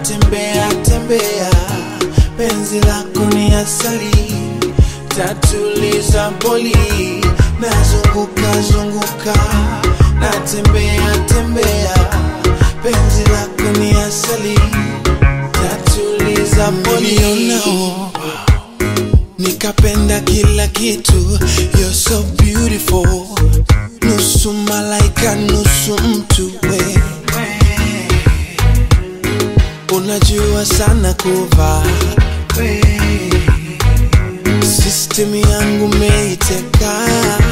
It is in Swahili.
natembea tembea, penzi lako ni asali, tatuliza boli, nazunguka zunguka, natembea tembea, penzi lako ni asali, tatuliza boli. Nikapenda kila kitu, you're so beautiful, nusu malaika nusu mtu we. Unajua sana kuvaa we, system yangu meiteka.